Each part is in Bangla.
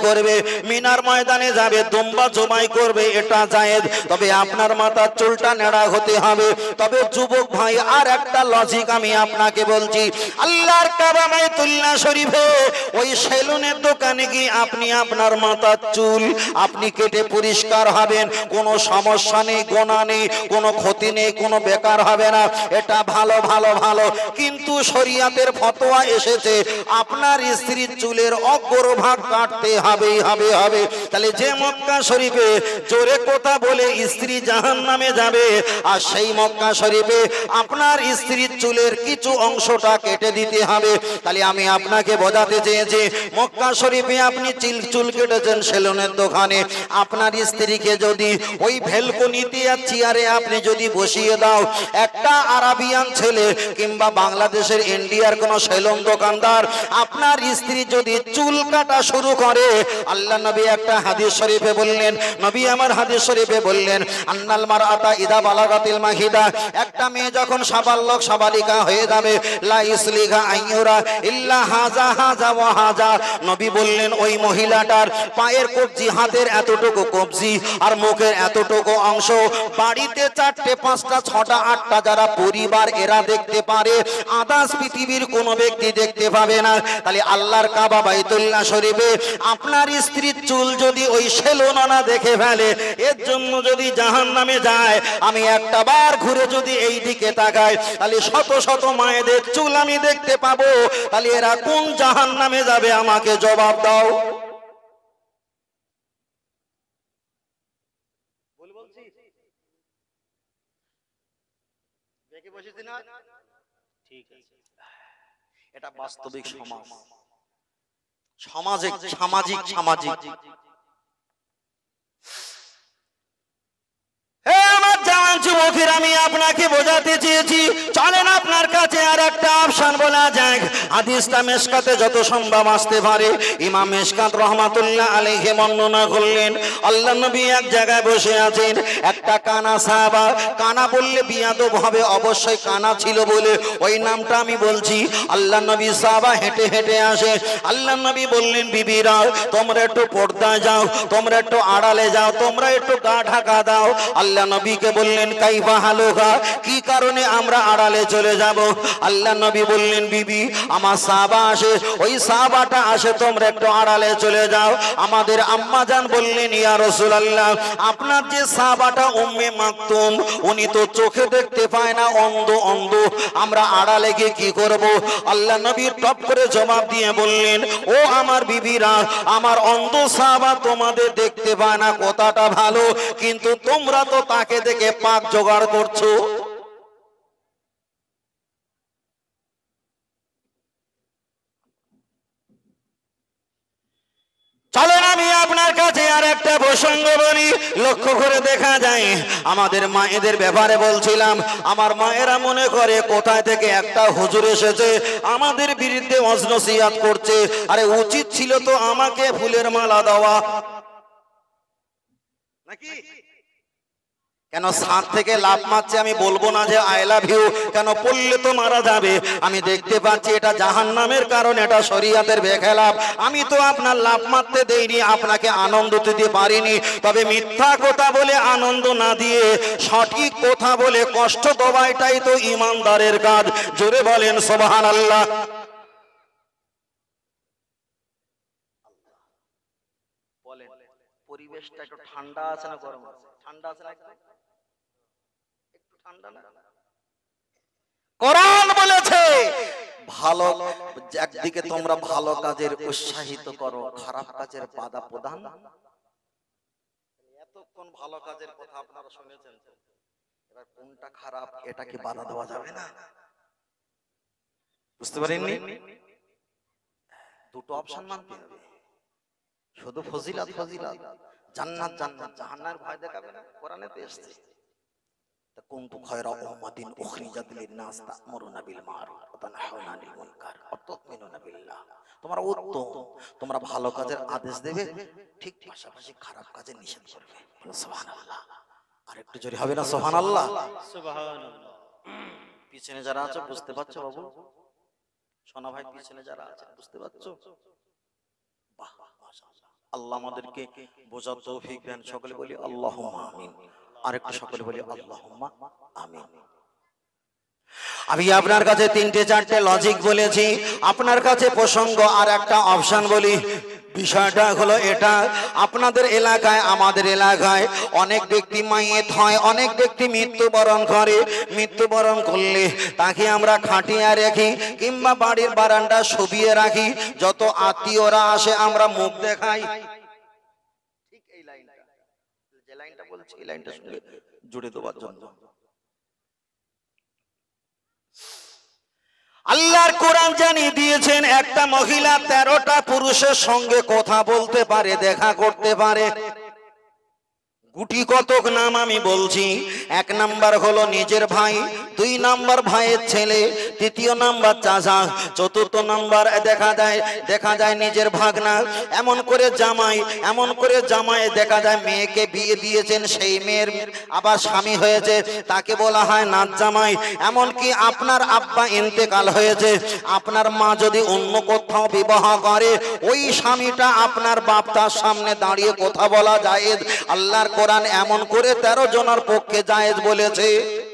করবে, মিনার ময়দানে যাবে, দুম্বা জবাই করবে, এটা জায়েজ। তবে আপনার মাথার চুলটা নেড়া হতে হবে। তবে যুবক ভাই, আর একটা লজিক আমি আপনাকে বলছি, আল্লাহর কাবা বাইতুল্লাহ শরীফে ওই সেলুনের দোকানে গিয়ে আপনি আপনার মাথার চুল আপনি কেটে পরিষ্কার হবেন, কোনো সমস্যা নেই, গোনা নেই, কোনো ক্ষতি নেই, কোনো বেকার হবে না। এটা ভালো ভালো ভালো। কিন্তু শরিয়াতের ফতোয়া এসেছে আপনার স্ত্রীর চুলের অগ্রভাগ কাটতে হবেই হবে হবে। তাহলে যে মক্কা শরীফে জোরে কথা বলে স্ত্রী জাহান্নামে যাবে, আর সেই মক্কা শরীফে আপনার স্ত্রীর চুলের কিছু অংশটা কেটে দিতে হবে। তাহলে আমি আপনাকে বোঝাতে চেয়েছি, মক্কা শরীফে আপনি চুল কেটেছেন সেলুনের দোকানে, আপনার স্ত্রীকে যদি ওই ভেলকনিতে আর চেয়ারে আপনি যদি বসিয়ে দাও, একটা আরাবিয়ান ছেলে কিংবা বাংলাদেশের ইন্ডিয়ার কোন সেলুন দোকানদার আপনার স্ত্রী যদি চুল কাটা শুরু করে, আল্লাহ নবী একটা হাদিস শরীফে বললেন, নবী আমার হাদিস শরীফে বললেন, আন্নাল মারআতা ইদা বালাগাতিল মাহিদা, একটা মেয়ে যখন সাবালক সাবালিকা হয়ে যাবে, লা ইসলিহা আইয়ুরা ইল্লা হাজা হাজা ওয়া হাজা, নবী বললেন ওই মহিলাটার পায়ের কবজি, হাতের এতটুকু কবজি আর মুখের এতটুকু অংশ, বাড়িতে 4টে 5টা 6টা 8টা যারা পরিবার এরা দেখতে পারে, আদার্স পৃথিবীর কোনো ব্যক্তি দেখতে পাবে না। তাহলে আল্লাহর কাবা বাইতুল্লাহ শরীফে আপনার স্ত্রীর চুল যদি ওই সেলুননা দেখে ফেলে, এর জন্য যদি জাহান্নামে যায়, আমি একটা বার ঘুরে যদি এই দিকে তাকাই, তাহলে শত শত মায়েদের চুল আমি দেখতে পাবো। তাহলে এরা কোন জাহান্নামে যাবে, আমাকে জবাব দাও। এটা বাস্তবিক সমাজ, সামাজিক সামাজিক। আমি আপনাকে বোঝাতে চেয়েছি, চলেন আপনার কাছে আর একটা অপশন বলা যাক। হাদিসটা মেশকাতে যত সম্ভব আসতে পারে। ইমাম মেশকাত রহমাতুল্লাহ আলাইহি বর্ণনা করলেন, আল্লাহ নবী এক জায়গায় বসে আছেন, একটা কানা সাহাবা, কানা বললে বিয়াদব হবে, অবশ্যই কানা ছিল বলে ওই নামটা আমি বলছি। আল্লাহ নবী সাহাবা হেঁটে হেঁটে আসে, আল্লাহ নবী বললেন, বিবিরা তোমরা একটু পর্দায় যাও, তোমরা একটু আড়ালে যাও, তোমরা একটু গা ঢাকা দাও। আল্লাহ নবীকে বললেন, কাইফা হালুকা, কি কারণে আমরা আড়ালে চলে যাব? আল্লাহ নবী বললেন, বিবি আমার সাহাবা আসে, ওই সাহাবাটা আসে, তোমরা একটু আড়ালে চলে যাও। আমাদের আম্মা জান বললেন, ইয়া রাসূলুল্লাহ, আপনার যে সাহাবাটা উম্মে মাকতুম, উনি তো চোখে দেখতে পায় না, অন্ধ, আমরা আড়ালে গিয়ে কি করব? আল্লাহ নবী টপ করে জবাব দিয়ে বললেন, ও আমার বিবিরা, আমার অন্ধ সাহাবা তোমাদের দেখতে পায় না কথাটা ভালো, কিন্তু তোমরা তো তাকে দেখে পাক জোগাড় করছো। চলেন আমি আপনার কাছে আর একটা প্রসঙ্গ বলি। লক্ষ্য করে দেখা যায়, আমাদের মায়েদের ব্যাপারে বলছিলাম, আমার মায়েরা মনে করে কোথায় থেকে একটা হুজুর এসেছে আমাদের বিরুদ্ধে ওয়াজ-নসিহত করছে। আরে উচিত ছিল তো আমাকে ফুলের মালা দেওয়া, নাকি? কেন ছাদ থেকে লাফ মারছে, আমি বলবো না যে আই লাভ ইউ, কেন পড়লে তো মারা যাবে। আমি দেখতে পাচ্ছি এটা জাহান্নামের কারণ, এটা শরীয়তের বেখেলাফ। আমি তো আপনার লাফ মারতে দেইনি, আপনাকে আনন্দ দিতে পারিনি। তবে মিথ্যা কথা বলে আনন্দ না দিয়ে সঠিক কথা বলে কষ্ট দেওয়াটাই তো ইমানদারের কাজ। জোরে বলেন সুবহানাল্লাহ। বলেন, পরিবেশটা একটু ঠান্ডা আছে না গরম আছে? ঠান্ডা আছে না? কোরআন বলেছে ভালো, একদিকে তোমরা ভালো কাজের উৎসাহিত করো, খারাপ কাজের বাধা প্রদান। এতক্ষণ ভালো কাজের কথা আপনারা শুনেছেন, এবার কোনটা খারাপ এটা কি বাধা দেওয়া যাবে না? বুঝতে পারেননি? দুটো অপশন মানতে হবে, শুধু ফজিলাত ফজিলাত, জান্নাত জান্নাত, জাহান্নামের ভয় দেখাবে না। কোরআনে তো এসেছে, কুনতু খায়রা উম্মাতিন উখরিজাত লিন-নাস তা'মুরুনা বিল মা'রুফ ওয়া তানহাউনা আনিল মুনকার ওয়া তু'মিনুনা বিল্লাহ। তোমরা উত্তম, তোমরা ভালো কাজের আদেশ দেবে, ঠিক পাশাপাশি খারাপ কাজের নিষেধ করবে। সুবহানাল্লাহ। আর একটু জোরে হবে না সুবহানাল্লাহ? সুবহানাল্লাহ। পিছনে যারা আছে বুঝতে পারছো বাবু? সোনা ভাই পিছনে যারা আছে বুঝতে পারছো? বাহ, মাশাআল্লাহ। আল্লাহ আমাদেরকে বোঝার তৌফিক দেন। সকলে বলি আল্লাহুম্মা আমিন। আরেকটু সকলে বলি আল্লাহুম্মা আমিন। আমি আপনার কাছে তিনটে চারটে লজিক বলেছি, আপনার কাছে প্রসঙ্গ আর একটা অপশন বলি। বিষয়টা হলো এটা, আপনাদের এলাকায় আমাদের এলাকায় অনেক ব্যক্তি মাইয়েত হয়, অনেক ব্যক্তি মৃত্যুবরণ করে। মৃত্যুবরণ করলে তাকে আমরা খাটিয়ে রাখি কিংবা বাড়ির বারান্দা শুবিয়ে রাখি। যত আত্মীয়রা আসে আমরা মুখ দেখাই। ঠিক এই লাইনটা, যে লাইনটা বলছি এই লাইনটা সঙ্গে জুড়ে দেওয়ার জন্য আল্লাহর কোরআন জানিয়ে দিয়েছেন একটা মহিলা 13টা পুরুষের সঙ্গে কথা বলতে পারে, দেখা করতে পারে। গুটি কতক নাম আমি বলছি। 1 নাম্বার হলো নিজের ভাই, 2 নাম্বার ভাইয়ের ছেলে, 3 নাম্বার চাচা, 4 নাম্বার দেখা যায় নিজের ভাগনা, এমন করে জামাই দেখা যায় মেয়েকে বিয়ে দিয়েছেন, সেই মেয়ের আবার স্বামী হয়েছে, তাকে বলা হয় নাত জামাই। এমনকি আপনার আব্বা ইন্তেকাল হয়েছে, আপনার মা যদি অন্য কোথাও বিবাহ করে, ওই স্বামীটা আপনার বাপ তার সামনে দাঁড়িয়ে কথা বলা জায়েজ। আল্লাহর কোরআন এমন করে 13 জনের পক্ষে জায়েজ বলেছে।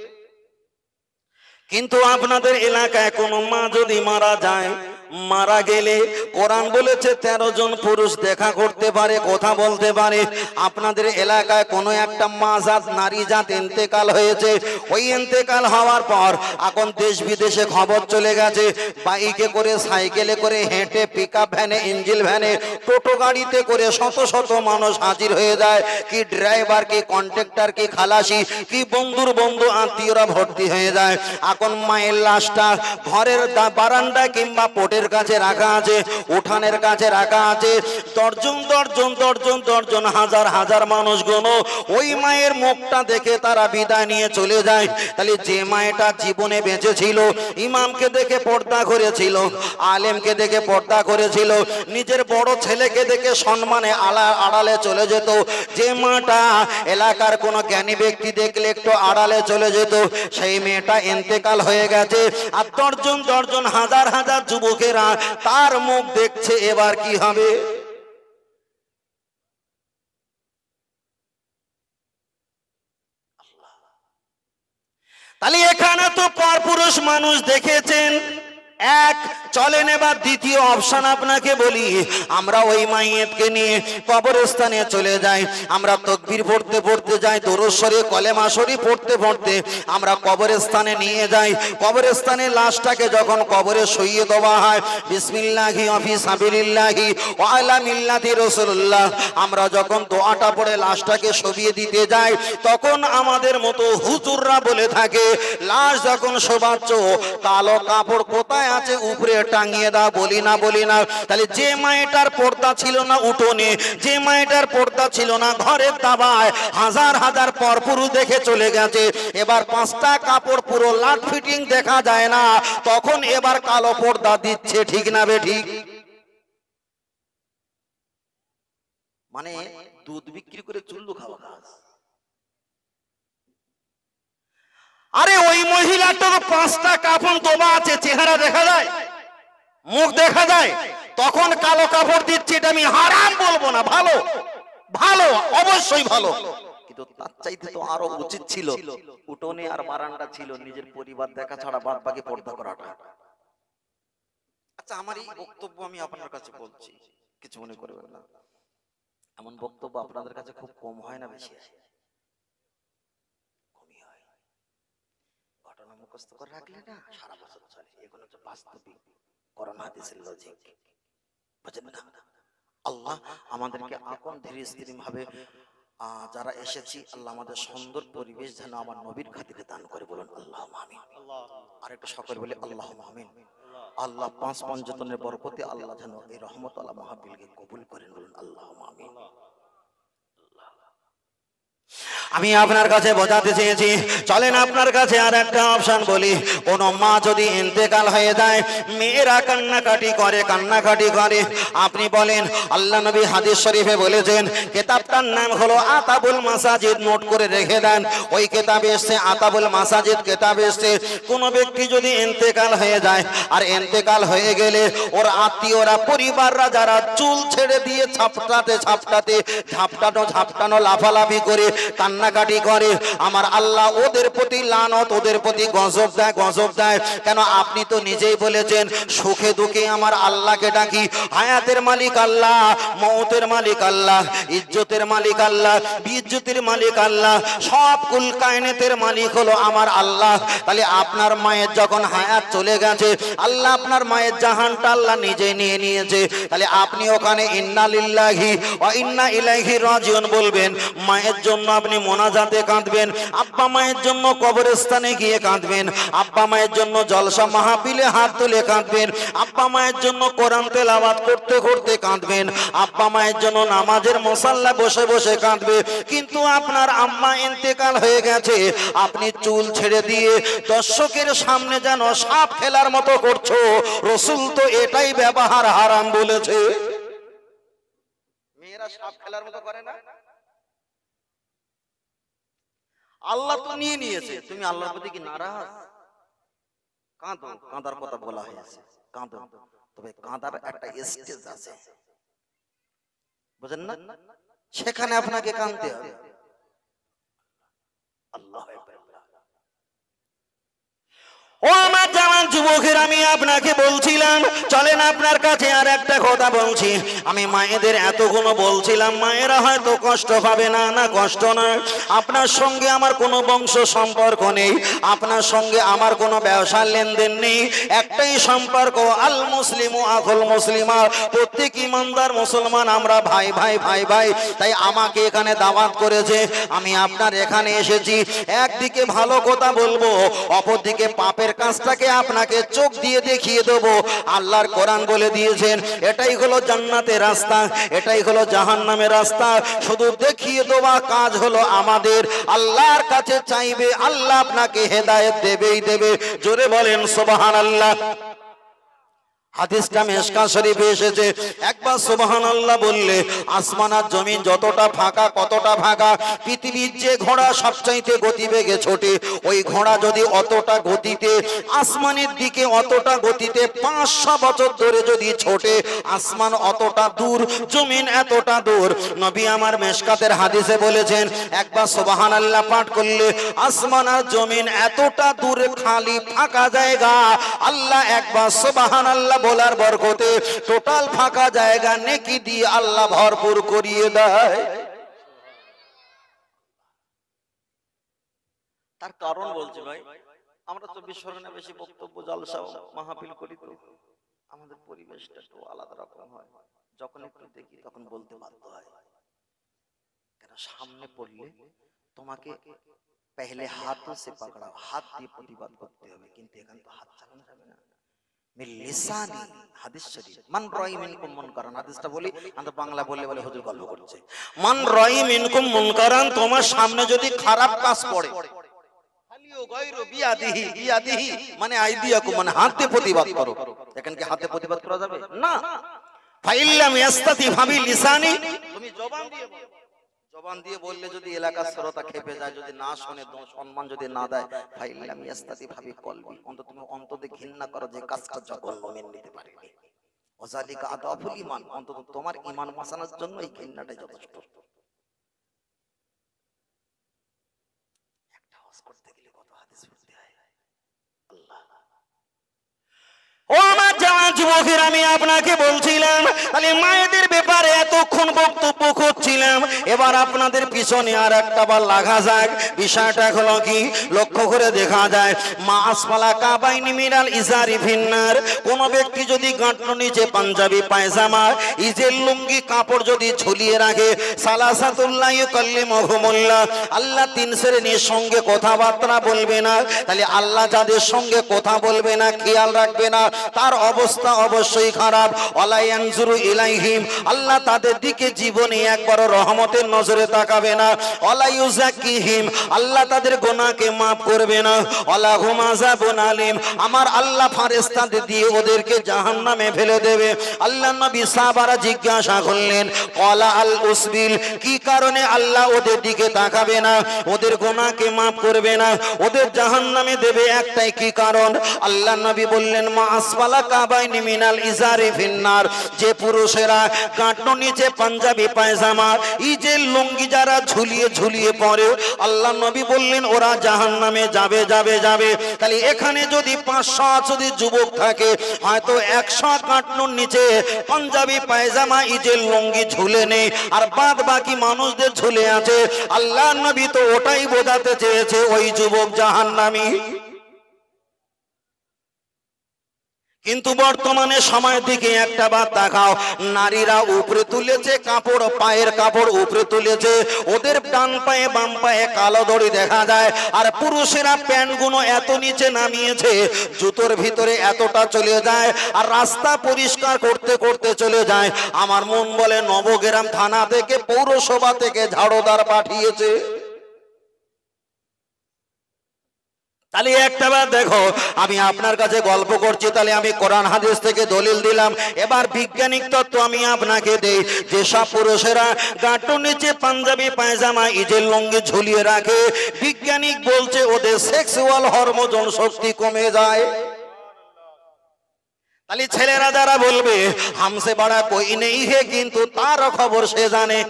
কিন্তু আপনাদের এলাকায় কোনো মা যদি মারা যায়, মারা গেলে কোরআন বলেছে 13 জন পুরুষ দেখা করতে পারে, কথা বলতে পারে। আপনাদের এলাকায় কোনো একটা মা জাত, নারী জাত ইন্তেকাল হয়েছে, ওই ইন্তেকাল হওয়ার পর এখন দেশ বিদেশে খবর চলে গেছে, বাইকে করে, সাইকেলে করে, হেঁটে, পিকআপ ভ্যানে, ইঞ্জিল ভ্যানে, টোটো গাড়িতে করে শত শত মানুষ হাজির হয়ে যায়। কি ড্রাইভার, কি কন্ট্রাক্টর, কি খালাসি, কি বন্ধুর বন্ধু আত্মীয়রা ভর্তি হয়ে যায়। এখন মায়ের লাশটা ঘরের বারান্দা কিংবা পোটের কাছে রাখা আছে, উঠানের কাছে রাখা আছে। দর্জন হাজার হাজার মানুষগুলো ওই মায়ের মুখটা দেখে তারা বিদায় নিয়ে চলে যায়। তাহলে যে মায়েটা জীবনে বেঁচে ছিল, ইমামকে দেখে পর্দা করেছিল, আলেমকে দেখে পর্দা করেছিল, নিজের বড় ছেলেকে দেখে সম্মানে আড়ালে চলে যেত, যে মাটা এলাকার কোনো জ্ঞানী ব্যক্তি দেখলে একটু আড়ালে চলে যেত, সেই মেয়েটা ইন্তেকাল হয়ে গেছে। আর দর্জন হাজার হাজার যুবকেরা তার মুখ দেখছে। এবার কি হবে? তাহলে এখানে তো পরপুরুষ মানুষ দেখেছেন, এক চলেন। এবার দ্বিতীয় অপশন আপনাকে বলি, আমরা ওই মাইয়েতকে নিয়ে কবরস্থানে চলে যাই, আমরা তাকবীর পড়তে পড়তে যাই, দরুদ শরীফ, কলেমা শরীফ পড়তে পড়তে আমরা কবরস্থানে নিয়ে যাই। কবরস্থানে লাশটাকে যখন কবরে শুইয়ে দেওয়া হয়, বিসমিল্লাহি ওয়া ফি সাবিলিল্লাহি ওয়া আলা মিল্লাতি রাসূলুল্লাহ, আমরা যখন দোয়াটা পড়ে লাশটাকে শুইয়ে দিতে যাই, তখন আমাদের মতো হুজুররা বলে থাকে, লাশ যখন শোবাচ্ছ কালো কাপড় কোথায় আছে উপরে টাঙিয়ে দাও। বলি না। তাহলে যে মায়েটার পর্দা ছিল না উঠোনে, যে মায়েটার পর্দা ছিল না ঘরের দাবায়, হাজার হাজার পরপুরুষ দেখে চলে গেছে। এবার 5টা কাপড় পুরো লাট ফিটিং দেখা যায় না, তখন এবার কালো পর্দা দিচ্ছে। ঠিক না বে ঠিক? মানে দুধ বিক্রি করে চুল্লু খাওয়া কাজ। আরে ওই মহিলাটার 5টা কাফন তোবা আছে, চেহারা দেখা যায়, মুখ দেখা যায়, তখন কালো কাপড় দিচ্ছে। এটা আমি হারাম বলবো না, ভালো ভালো, অবশ্যই ভালো, কিন্তু তার চাইতে তো আরো উচিত ছিল উঠোনে আর বারান্দা ছিল, নিজের পরিবার দেখা ছাড়া বাদ বাকি পর্দা করাটা। আচ্ছা, আমার এই বক্তব্য আমি আপনার কাছে বলছি, কিছু মনে করবেন না। এমন বক্তব্য আপনাদের কাছে খুব কম হয় না, বেশি হয়? মুখস্থ করে রাখলে না সারা বছর চলে। এগুলো হচ্ছে বাস্তবিক কোরআন হাদিসের লজিক, বুঝেন না? আল্লাহ আমাদেরকে আপন ধীরে স্থির ভাবে যারা এসেছি, আল্লাহ আমাদের সুন্দর পরিবেশ যেন আমার নবীর খাতিরে দান করে, বলুন আল্লাহুম্মা আমিন। আর একটু সকলে বলি আল্লাহুম্মা আমিন। আল্লাহ 5 পঞ্চতনের বরকতে আল্লাহ যেন এই রহমত আল্লাহ মাহফিলকে কবুল করেন, বলুন আল্লাহুম্মা আমিন। আমি আপনার কাছে বোঝাতে চেয়েছি, চলেন আপনার কাছে আর একটা অপশন বলি। কোন মা যদি ইন্তেকাল হয়ে যায়, মেয়েরা কান্নাকাটি করে, আপনি বলেন আল্লাহ নবী হাদিস শরীফে বলেছেন, কিতাবটার নাম হলো আতাবুল মাসাজিদ, নোট করে রেখে দেন। ওই কিতাবে এসেছে, আতাবুল মাসাজিদ কিতাবে এসেছে, কোন ব্যক্তি যদি ইন্তেকাল হয়ে যায়, আর ইন্তেকাল হয়ে গেলে ওর আত্মীয়রা, পরিবাররা যারা চুল ছেড়ে দিয়ে ঝাপটানো লাফালাফি করে কান্নাকাটি করে, আমার আল্লাহ ওদের প্রতি লানত, ওদের প্রতি গজব দেয়। কেন? আপনি তো নিজেই বলেছেন, সুখে দুঃখে আমার আল্লাহকে ডাকি। হায়াতের মালিক আল্লাহ, মওতের মালিক আল্লাহ, ইজ্জতের মালিক আল্লাহ, বিইজ্জতের মালিক আল্লাহ, সব কুল কায়নাতের মালিক হলো আমার আল্লাহ। তাহলে আপনার মায়ের যখন হায়াত চলে গেছে, আল্লাহ আপনার মায়ের জাহানটা আল্লাহ নিজেই নিয়ে নিয়েছে। তাহলে আপনি ওখানে ইন্না লিল্লাহি ওয়া ইন্না ইলাইহি রাজিউন বলবেন। মায়ের জন্য আপনি মোনাজাতে কাঁদবেন, আব্বা মায়ের জন্য কবরস্থানে গিয়ে কাঁদবেন, আব্বা মায়ের জন্য জলসা মাহফিলে হাত তুলে কাঁদবেন, আব্বা মায়ের জন্য কোরআন তেলাওয়াত করতে করতে কাঁদবেন, আব্বা মায়ের জন্য নামাজের মুসাল্লা বসে বসে কাঁদবে। কিন্তু আপনার আম্মা ইন্তেকাল হয়ে গেছে, আপনি চুল ছেড়ে দিয়ে দর্শকের সামনে যেন সাপ খেলার মতো করছো। রাসূল তো এটাই ব্যবহার হারাম বলেছে। মেয়েরা সাপ খেলার মতো করে না? আল্লাহ তো নিয়ে নিয়েছে, তুমি আল্লাহর প্রতি কি নারাজ? কাঁদো, কাঁদার কথা বলা হয়েছে, কাঁদো, তবে কাঁদার একটা স্টেজ আছে, বুঝেন না? সেখানে আপনাকে কাঁদতে হবে। আল্লাহ ও আমার জামান যুবকের, আমি আপনাকে বলছিলাম, চলেন আপনার কাছে আর একটা কথা বলছি। আমি মায়েদের এতগুলো বলছিলাম, মায়েরা হয়তো কষ্ট পাবে না, না কষ্ট নয়। আপনার সঙ্গে আমার কোনো বংশ সম্পর্ক নেই, আপনার সঙ্গে আমার কোনো ব্যবসার লেনদেন নেই। একটাই সম্পর্ক, আল মুসলিমু আখুল মুসলিমা, প্রত্যেক ইমানদার মুসলমান আমরা ভাই ভাই ভাই ভাই। তাই আমাকে এখানে দাওয়াত করেছে, আমি আপনার এখানে এসেছি। একদিকে ভালো কথা বলবো, অপরদিকে পাপের কাজটাকে আপনাকে চোখ দিয়ে দেখিয়ে দেবো। আল্লাহর কোরআন বলে দিয়েছেন, এটাই হলো জান্নাতের রাস্তা, এটাই হলো জাহান্নামের রাস্তা। শুধু দেখিয়ে দেওয়া কাজ হলো আমাদের। আল্লাহর কাছে চাইবে, আল্লাহ আপনাকে হেদায়েত দেবেই দেবে। জোরে বলেন সুবহানাল্লাহ। হাদিসটা মিশকাত শরীফে এসেছে, একবার সুবহানাল্লাহ বললে আসমান আর জমিন যতটা ফাঁকা, কতটা ফাঁকা। পৃথিবীর যে ঘোড়া সবচাইতে গতিবেগে ছোটে, ওই ঘোড়া যদি অতটা গতিতে আসমানের দিকে, অতটা গতিতে 500 বছর ধরে যদি ছোটে, আসমান অতটা দূর, জমিন এতটা দূর। নবী আমার মিশকাতের হাদিসে বলেছেন, একবার সুবহানাল্লাহ পাঠ করলে আসমান আর জমিন এতটা দূরে খালি ফাঁকা জায়গা, আল্লাহ একবার সুবহানাল্লাহ বলার বরকতে টোটাল ফাঁকা জায়গা নেকি দিয়ে আল্লাহ ভরপুর করিয়ে দেয়। তার কারণ বলছি ভাই, আমরা তো বিশ্বরণে বেশি বক্তব্য জলসা মাহফিল করি, তো আমাদের পরিবেশটা একটু আলাদা রকম হয়। যখন একটু দেখি তখন বলতে বাধ্য হয়, কেন সামনে পড়লে তোমাকে পহলে হাতों से पकड़ा, হাত দিয়ে প্রতিবাদ করতে হবে। কিন্তু এখানে তো হাত চালানো যাবে না। লিসানি হাদিস শরীফ, মান রাই মিনকুম মুনকারান, হাদিসটা বলি, আমরা বাংলা বললে বলে হুজুর গল্প করছে। মান রাই মিনকুম মুনকারান, তোমার সামনে যদি খারাপ কাজ পড়ে, ফালিও গায়রু বিয়াদিহি, বিয়াদিহি মানে আইদিয়াকুম, মানে হাতে প্রতিবাদ করো। এখানে কি হাতে প্রতিবাদ করা যাবে না? ফাইল্লাম ইয়াস্তাতি ফাবি লিসানি, তুমি জবান দিয়ে বলো। জবান দিয়ে বললে যদি এলাকার শ্রোতা খেপে যায়, যদি না শুনে, সম্মান যদি না দেয়, ফাইল্লাম ইয়াস্তাতি ফাবি কলবি, অন্তত তুমি অন্তরে ঘৃণা করো যে কাজটা জঘন্য, মেনে নিতে পারিনি। ওয়াজালিকা আদাফুল ঈমান, অন্তত তোমার ঈমান বাঁচানোর জন্য এই ঘৃণাটাই যথেষ্ট। একটা হজ করতে গেলে কত হাদিস পড়তে হয়, আল্লাহ। ও আমার জাওয়ান যুবকের, আমি আপনাকে বলছিলাম, তাহলে মায়েদের ব্যাপারে এতক্ষণ বক্তব্য করছিলাম, এবার আপনাদের পিছনে আর একটা বার লাগা যাক। বিষয়টা হলো কি, লক্ষ্য করে দেখা যায়, মা আসফালা কাবাইনি মিনাল ইজারি ফিন্নার, কোন ব্যক্তি যদি গাঁটনো নিচে পাঞ্জাবি পায়জামা, ইজের লুঙ্গি কাপড় যদি ঝুলিয়ে রাখে, সালাসাতুল্লাহ ইউকাল্লিমুহুমুল্লাহ, আল্লাহ 3 শ্রেণীর সঙ্গে কথাবার্তা বলবে না। তাহলে আল্লাহ যাদের সঙ্গে কথা বলবে না, খেয়াল রাখবে না, তার অবস্থা অবশ্যই খারাপ। ওয়ালা ইয়ানজুরু ইলাইহিম, আল্লাহ তাদের দিকে জীবনে একবারও রহমতের নজরে তাকাবে না। ওয়ালা ইউযাক্কিহিম, আল্লাহ তাদের গুনাহকে maaf করবে না। ওয়ালা হুম আযাবুন আলীম, আমার আল্লাহ ফেরেশতাদের দিয়ে ওদেরকে জাহান্নামে ফেলে দেবে। আল্লাহ নবী সাহাবারা জিজ্ঞাসা করলেন, ক্বালা আল উসবিল, কি কারণে আল্লাহ ওদের দিকে তাকাবে না, ওদের গুনাহকে maaf করবে না, ওদের জাহান্নামে দেবে, একটাই কি কারণ? আল্লাহ নবী বললেন, মা আসফালা কাবাইনি মিনাল ইজারি ফিন্নার, যে পুরুষেরা গাঁটনো নিচে পাঞ্জাবি পায়জামা এই যে লুঙ্গি যারা ঝুলিয়ে ঝুলিয়ে পরে, আল্লাহ নবী বললেন ওরা জাহান্নামে যাবে যাবে যাবে। তাহলে এখানে যদি 500 যদি যুবক থাকে, হয়তো 100 গাঁটনোর নিচে পাঞ্জাবি পায়জামা এই যে লুঙ্গি ঝুলে নেই, আর বাদ বাকি মানুষদের ঝুলে আছে। আল্লাহ নবী তো ওটাই বোঝাতে চেয়েছে ওই যুবক জাহান্নামী। কিন্তু বর্তমানে সময়ের দিকে একটা বার তাকাও, নারীরা উপরে তুলেছে কাপড়, পায়ের কাপড় উপরে তুলেছে, ওদের ডান পায়ে বাম পায়ে কালো দড়ি দেখা যায়, আর পুরুষেরা প্যান্টগুলো এত নিচে নামিয়েছে জুতোর ভিতরে এতটা চলে যায়, আর রাস্তা পরিষ্কার করতে করতে চলে যায়। আমার মন বলে নবগ্রাম থানা থেকে পৌরসভা থেকে ঝাড়ুদার পাঠিয়েছে। তাহলে একটা বার দেখো, আমি আপনার কাছে গল্প করছি, তাহলে আমি কোরআন হাদিস থেকে দলিল দিলাম। এবার বৈজ্ঞানিক তত্ত্ব আমি আপনাকে দেই, যেসব পুরুষেরা গাঁটুর নিচে পাঞ্জাবি পায়জামা ইজের লুঙ্গি ঝুলিয়ে রাখে, বিজ্ঞানিক বলছে ওদের সেক্সুয়াল হরমোন শক্তি কমে যায়। তাহলে ছেলেরা যারা বলবে হামসে বড়া কই নেই হে, কিন্তু তার খবর সে জানে।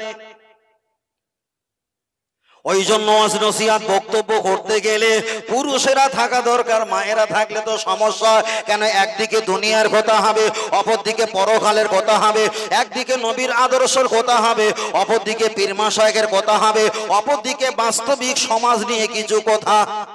ওই জন্য নসিহত বক্তব্য করতে গেলে পুরুষেরা থাকা দরকার, মায়েরা থাকলে তো সমস্যা। কেন? একদিকে দুনিয়ার কথা হবে, অপরদিকে পরকালের কথা হবে, একদিকে নবীর আদর্শের কথা হবে, অপরদিকে পীর মাশায়েখের কথা হবে, অপরদিকে বাস্তবিক সমাজ নিয়ে কিছু কথা।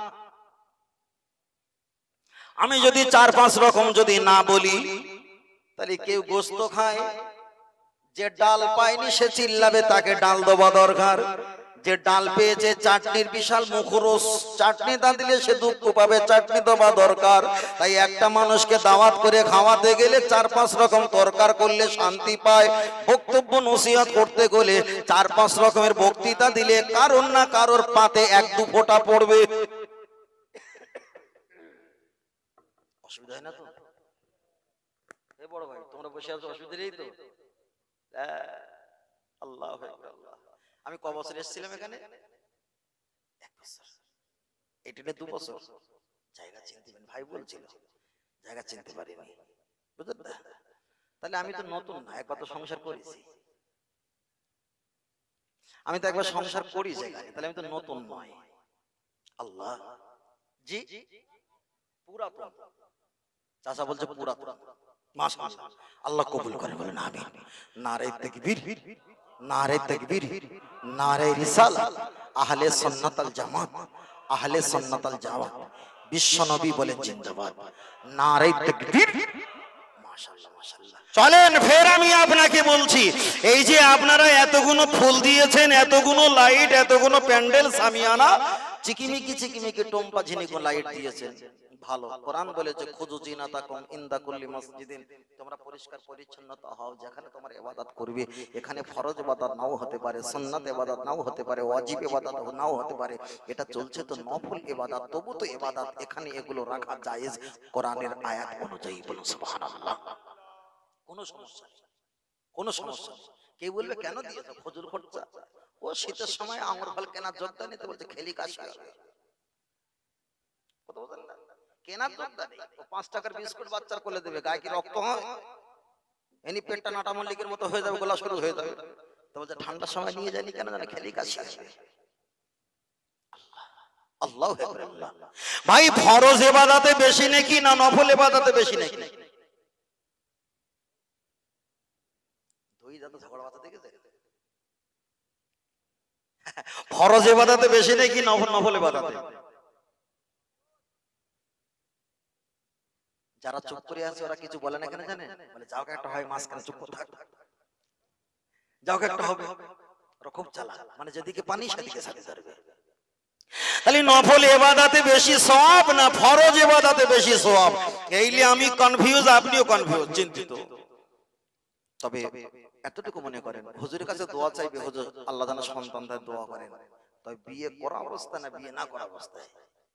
আমি যদি 4-5 রকম যদি না বলি, তাহলে কেউ গোস্ত খায়, যে ডাল পায়নি সে চিল্লাবে, তাকে ডাল দেওয়া দরকার। যে ডাল পেয়েছে চাটনির বিশাল মুখরোশ, চাটনি না দিলে সে দুঃখ পাবে, চাটনি দেওয়া দরকার। তাই একটা মানুষকে দাওয়াত করে খাওয়াতে গেলে 4-5 রকম তরকার করলে শান্তি পায়। বক্তব্য নসিহত করতে গেলে 4-5 রকমের বক্তৃতা দিলে কারোর না কারোর পাতে 1-2 ফোঁটা পড়বে। অসুবিধা হয় না তো? এ বড় ভাই, তোমরা বসে আছো, অসুবিধা নেই তো? আল্লাহ আল্লাহ। আমি ক বছর এসেছিলাম এখানে? 1 বছর। এটাতে 2 বছর। জায়গা চিনতে পারেন ভাই বলছিল, জায়গা চিনতে পারিনি, বুঝলেন? তাহলে আমি তো নতুন না, একবার তো সংসার করেছি। আমি তো একবার সংসার করি যেখানে, তাহলে আমি তো নতুন নয়। আল্লাহ জি পুরাতন। চাচা বলছে পুরাতন। মাশাআল্লাহ, আল্লাহ কবুল করে, বলেন আমিন। নারে তাকবীর, নারে তাকবীর, নারে রিসালাত, আহলে সুন্নাত আল জামাত, আহলে সুন্নাত আল জামাত, বিশ্ব নবী বলেন জিন্দাবাদ। নারে তাকবীর, মাশাআল্লাহ মাশাআল্লাহ। চলেন ফের আমি আপনাকে বলছি, এই যে আপনারা এতগুলো ফুল দিয়েছেন, এতগুলো লাইট, এতগুলো প্যান্ডেল, সামিয়ানা, চিকিমিকি চিকিমিকি টোম্পা ঝিনিকো লাইট দিয়েছেন, ভালো। কোরআন বলেছে খুযু জিনাতাকুম ইনদা কুল্লি মসজিদিন, তোমরা পরিষ্কার পরিচ্ছন্নতা হও যেখানে তোমার ইবাদত করবে। এখানে ফরজ ইবাদত নাও হতে পারে, সুন্নাত ইবাদত নাও হতে পারে, ওয়াজিব ইবাদত নাও হতে পারে, এটা চলছে তো নফল ইবাদত, তবু তো ইবাদত, এখানে এগুলো রাখা জায়েজ কোরআনের আয়াত অনুযায়ী। বলুন সুবহানাল্লাহ। কোনো সমস্যা নেই, কোনো সমস্যা নেই। কে বলবে কেন দিয়েছো ফজল খরচা? ও শীতের সময় আঙুর ফল কেনার যোগদান নিতে বলছে, খেলি কাশি হবে, কত বলেন না, কেনার যোগদান নেই। ও 5 টাকার বিস্কুট বাচ্চার কোলে দেবে, গায়ে কি রক্ত হয়? এনি পেটটা নাটা মল্লিকের মতো হয়ে যাবে, গোলা শুরু হয়ে যাবে। তো বলছে ঠান্ডার সময় নিয়ে যায়নি কেন জানে, খেলি কাশি আসবে। আল্লাহু আকবার। ভাই ফরজ ইবাদতে বেশি নাকি না নফল ইবাদতে বেশি নাকি? দুই জাত ঝগড়া বাতা দেখেছে। ফরজ ইবাদতে বেশি নাকি নফল ইবাদতে? যারা চুপ করে আছে ওরা কিছু বলে না কেন জানেন? বলে যাও একটা হয় মাঝখানে চুপ করে থাক, যাও একটা হবে। ওরা খুব চালাক, মানে যেদিকে পানি সেদিকে সাথে ধরবে। তাহলে নফল ইবাদতে বেশি সওয়াব না ফরজ ইবাদতে বেশি সওয়াব? এইলি আমি কনফিউজ, আপনিও কনফিউজ, চিন্তিত। তবে এতটুকু মনে করেন, হুজুরের কাছে দোয়া চাইবে, হুজুর আল্লাহ যেন সন্তান দেয়, দোয়া করেন। তবে বিয়ে করা অবস্থা না বিয়ে না করা অবস্থায়?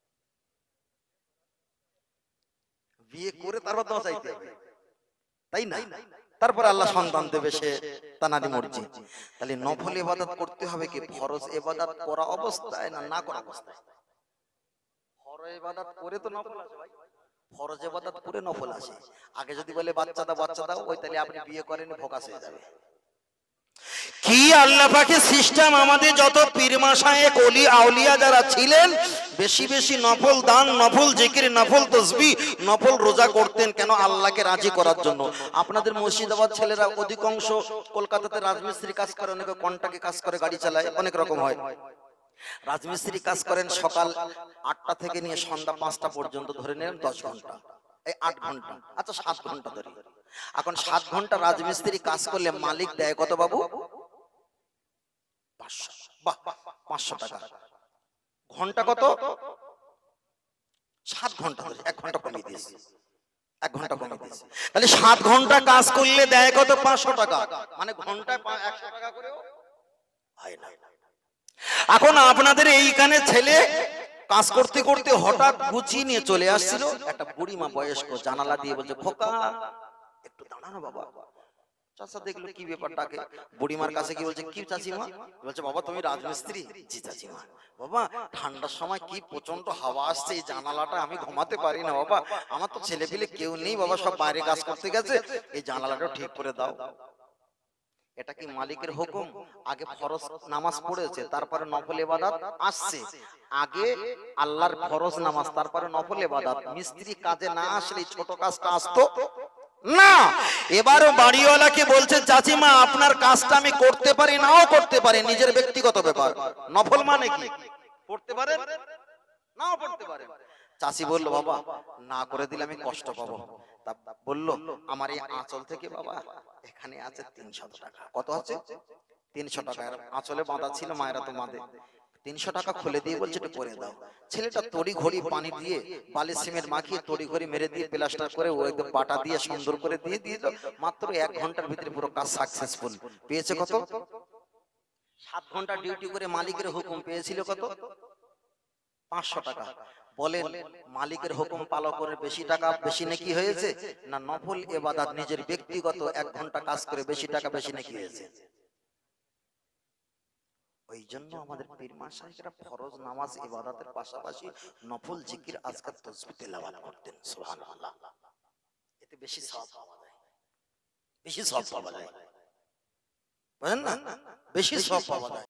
বিয়ে করে তারপর দোয়া চাইতে হবে, তাই না? তারপর আল্লাহ সন্তান দেবে, সে তানারি মর্জি। তাহলে নফল ইবাদত করতে হবে কি ফরজ ইবাদত করা অবস্থায় না না করা অবস্থায়? ফরজ ইবাদত করে তো নফল আসে ভাই, ফরজ ইবাদত করে নফল আসে। আগে যদি বলে বাচ্চা দাও ওই, তাহলে আপনি বিয়ে করেন ফোকাস হয়ে যাবে। কি আল্লাহ পাকের সিস্টেম! আমাদের যত পীর মাশায়েখ ওলি আউলিয়া যারা ছিলেন, বেশি বেশি নফল দান, নফল জিকির, নফল তাসবিহ, নফল রোজা করতেন। কেন? আল্লাহকে রাজি করার জন্য। আপনাদের মুর্শিদাবাদ ছেলেরা অধিকাংশ কলকাতাতে রাজমিস্ত্রি কাজ করে, অনেকে কন্ট্রাক্টে কাজ করে, গাড়ি চালায়, অনেক রকম হয়। রাজমিস্ত্রি কাজ করেন সকাল 8টা থেকে নিয়ে সন্ধ্যা 5টা পর্যন্ত, ধরে নেন 10 ঘন্টা, এই 8 ঘন্টা, আচ্ছা 7 ঘন্টা ধরে। এখন 7 ঘন্টা রাজমিস্ত্রি কাজ করলে মালিক দেয় কত বাবু? 500। বাহ, 500 টাকা ঘন্টা। কত? 7 ঘন্টা ধরে 1 ঘন্টা কমিয়ে দিয়েছে, 1 ঘন্টা কমিয়ে দিয়েছে। তাহলে 7 ঘন্টা কাজ করলে দেয় কত? 500 টাকা। মানে ঘন্টায় 100 টাকা করেও হয় না। এখন আপনাদের এইখানে ছেলে কাজ করতে করতে হঠাৎ গুছিয়ে নিয়ে চলে আসছিল, একটা বুড়িমা বয়স্ক জানালা দিয়ে বলছে, খোকা একটু দাঁড়ানো বাবা। চাচা দেখলো কি ব্যাপারটাকে, বুড়িমার কাছে কি বলছে, কি চাচিমা? বলছে, বাবা তুমি রাজমিস্ত্রি? জি চাচিমা। বাবা ঠান্ডার সময় কি প্রচন্ড হাওয়া আসছে, এই জানালাটা আমি ঘুমাতে পারি না বাবা, আমার তো ছেলে পেলে কেউ নেই বাবা, সব বাইরে কাজ করতে গেছে, এই জানালাটা ঠিক করে দাও। এটা কি মালিকের হুকুম? আগে ফরজ নামাজ পড়েছে, তারপরে নফল ইবাদত আসছে। আগে আল্লাহর ফরজ নামাজ, তারপরে নফল ইবাদত। মিস্ত্রি কাজে না আসলে ছোট কাজটা আসতো না। এবারও বাড়িওয়ালাকে বলছে, চাচিমা আপনার কাজটা আমি করতে পারি নাও করতে পারি, নিজের ব্যক্তিগত ব্যাপার। নফল মানে কি? পড়তে পারেন নাও পড়তে পারেন। চাচি বলল, বাবা না করে দিলে আমি কষ্ট পাবো। তা বলল, আমার এই আঁচল থেকে বাবা এখানে আছে 300 টাকা। কত আছে? 300 টাকা। আঁচলে বাঁধা ছিল, মায়েরা তো বাঁধে। 300 টাকা খুলে দিয়ে বলছে, এটা করে দাও। ছেলেটা তড়ি ঘড়ি পানি দিয়ে বালি সিমেন্ট মাখিয়ে তড়ি ঘড়ি মেরে দিয়ে প্লাস্টার করে ও একদম পাটা দিয়ে সুন্দর করে দিয়ে দিল। মাত্র 1 ঘন্টার ভিতরে পুরো কাজ সাকসেসফুল। পেয়েছে কত? 7 ঘন্টা ডিউটি করে মালিকের হুকুম পেয়েছিল কত? 500 টাকা। বলেন মালিকের হুকুম পালন করে বেশি টাকা বেশি নেকি হয়েছে, না নফল ইবাদত নিজের ব্যক্তিগত 1 ঘন্টা কাজ করে বেশি টাকা বেশি নেকি হয়েছে? ওই জন্য আমাদের পীর মাশায়েখরা ফরজ নামাজ ইবাদতের পাশাপাশি নফল জিকির আজকার তাসবিহ তেলাওয়াত করতেন। সুবহানাল্লাহ। এতে বেশি সওয়াব পাওয়া যায়, বেশি সওয়াব পাওয়া যায়, বুঝেন না? বেশি সওয়াব পাওয়া যায়।